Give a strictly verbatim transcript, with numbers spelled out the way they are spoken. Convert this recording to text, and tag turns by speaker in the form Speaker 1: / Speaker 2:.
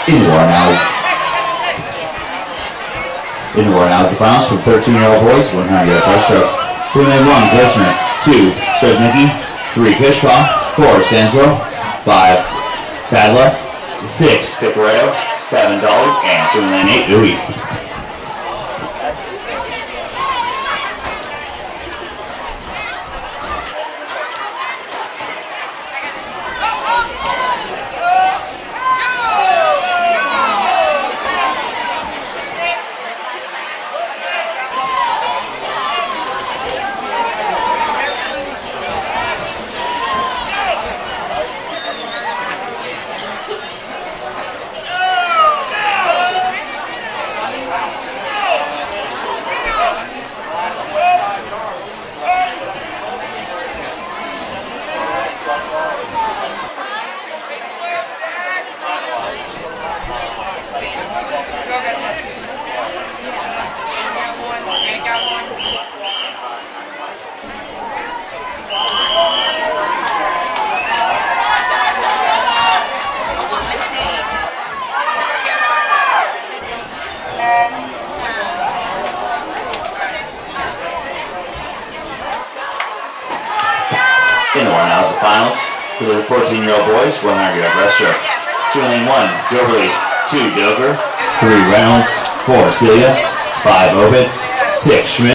Speaker 1: Indoor now is Indoor now is the finals for thirteen-year-old boys, one hundred yard breaststroke. Three-man one, Kirchner. Two, Stresnicki. Three, Kishpa. Four, Stanslow. Five, Tadler. Six, Picaretto. Seven, Dolly. And three-man eight, Uwe. Indoor now is the finals for the fourteen-year-old boys, one hundred yard breaststroke. Two-lane one, Gilberly. Two, Dover. Three, Reynolds. Four, Celia. Five, Ovitz. Six, Schmidt.